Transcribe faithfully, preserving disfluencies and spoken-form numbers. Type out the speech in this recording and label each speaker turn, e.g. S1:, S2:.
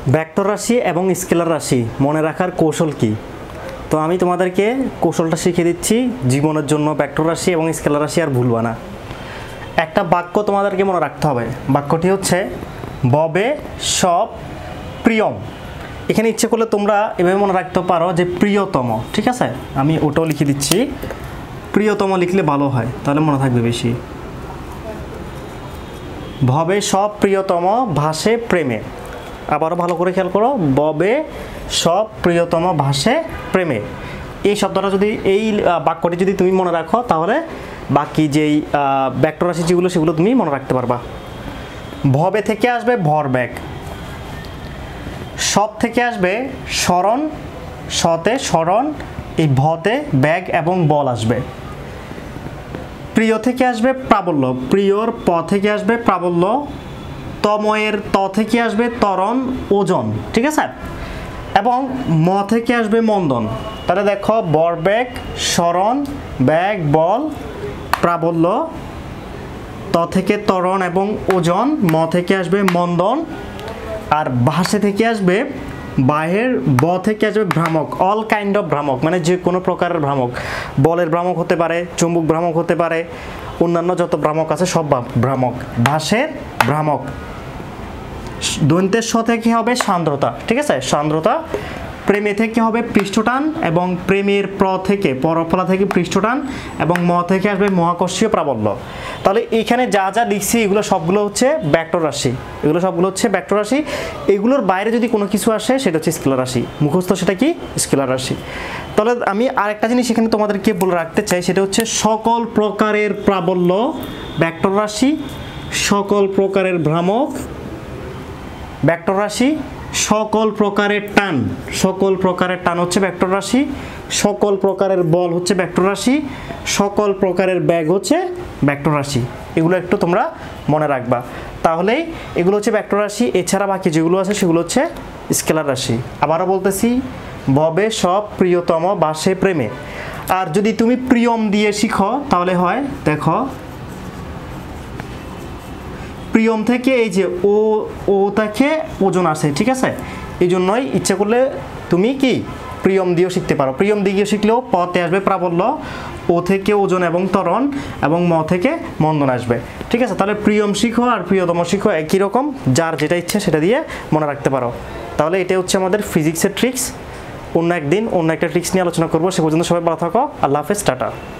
S1: Vector রাশি এবং scalar রাশি মনে রাখার কৌশল কি? তো আমি তোমাদেরকে কৌশলটা শিখিয়ে দিচ্ছি জীবনের জন্য। ভেক্টর রাশি এবং স্কেলার রাশি আর ভুলবা না। একটা বাক্য তোমাদেরকে মনে রাখতে হবে। বাক্যটি হচ্ছে ববে সব প্রিয়ম। এখানে ইচ্ছে করলে তোমরা এভাবে মনে রাখতে পারো যে প্রিয়তম, ঠিক আছে? আমি ওটাও লিখে দিচ্ছি, প্রিয়তম লিখলে ভালো হয়, তাহলে মনে থাকবে বেশি। ভবে সব প্রিয়তম ভাসে প্রেমে। আবারও ভালো করে খেয়াল করো, ববে সব প্রিয়তম ভাসে প্রেমে। এই শব্দটা যদি, এই বাক্যটি যদি তুমি মনে রাখো, তাহলে বাকি যেই ভেক্টর রাশি যেগুলো সেগুলো তুমি মনে রাখতে পারবা। ভবে থেকে আসবে ভরবেগ, সব থেকে আসবে স্মরণ, সতে স্মরণ, এই ভতে ব্যাগ এবং বল আসবে। প্রিয় থেকে আসবে প্রাবল্য, প্রিয়র প থেকে আসবে প্রাবল্য, তময়ের ত থেকে আসবে ত্বরণ ওজন, ঠিক আছে? এবং ম থেকে আসবে মন্দন। তাহলে দেখো বরবেগ, স্মরণ, ব্যাগ, বল, প্রাবল্য, ত থেকে ত্বরণ এবং ওজন, ম থেকে আসবে মন্দন, আর ভাসে থেকে আসবে বাহের, ব থেকে আসবে ভ্রামক। অল কাইন্ড অফ ভ্রামক, মানে যে কোনো প্রকারের ভ্রামক। বলের ভ্রামক হতে পারে, চুম্বক ভ্রামক হতে পারে, অন্যান্য যত ভ্রামক আছে সব ভ্রামক। ভাসের ভ্রামক। দন্তের স থেকে হবে সান্দ্রতা, ঠিক আছে? সান্দ্রতা। প্রেমে থেকে হবে পৃষ্ঠটান, এবং প্রেমের প্র থেকে, পরফলা থেকে পৃষ্ঠটান, এবং ম থেকে আসবে মহাকর্ষীয় প্রাবল্য। তাহলে এখানে যা যা লিখছি এগুলো সবগুলো হচ্ছে ভেক্টর রাশি, এগুলো সবগুলো হচ্ছে ভেক্টর রাশি। এগুলোর বাইরে যদি কোনো কিছু আসে সেটা হচ্ছে স্কেলার রাশি। মুখস্থ সেটা কি? স্কেলার রাশি। তাহলে আমি আরেকটা জিনিস এখানে তোমাদেরকে বলে রাখতে চাই, সেটা হচ্ছে সকল প্রকারের প্রাবল্য ভেক্টর রাশি, সকল প্রকারের ভ্রামক ভেক্টর রাশি, সকল প্রকারের টান, সকল প্রকারের টান হচ্ছে ভেক্টর রাশি, সকল প্রকারের বল হচ্ছে ভেক্টর রাশি, সকল প্রকারের ব্যাগ হচ্ছে ভেক্টর রাশি। এগুলো একটু তোমরা মনে রাখবা, তাহলেই এগুলো হচ্ছে ভেক্টর রাশি। এছাড়া বাকি যেগুলো আছে সেগুলো হচ্ছে স্কেলার রাশি। আবারও বলতেছি, ভবে সব প্রিয়তম ভাসে প্রেমে। আর যদি তুমি প্রিয়ম দিয়ে শিখো তাহলে হয়, দেখো প্রিয়ম থেকে এই যে ও ও থেকে ওজন আসে, ঠিক আছে? এই জন্যই ইচ্ছা করলে তুমি কি প্রিয়ম দিয়েও শিখতে পারো। প্রিয়ম দিয়ে শিখলেও পতে আসবে প্রাবল্য, ও থেকে ওজন এবং ত্বরণ, এবং ম থেকে মন্দন আসবে, ঠিক আছে? তাহলে প্রিয়ম শিখো আর প্রিয়তম শিখো, একই রকম, যার যেটা ইচ্ছে সেটা দিয়ে মনে রাখতে পারো। তাহলে এটা হচ্ছে আমাদের ফিজিক্সের ট্রিক্স। অন্য একদিন অন্য একটা ট্রিক্স নিয়ে আলোচনা করবো। সে পর্যন্ত সবাই ভালো থাকো। আল্লাহ হাফেজ, টাটা।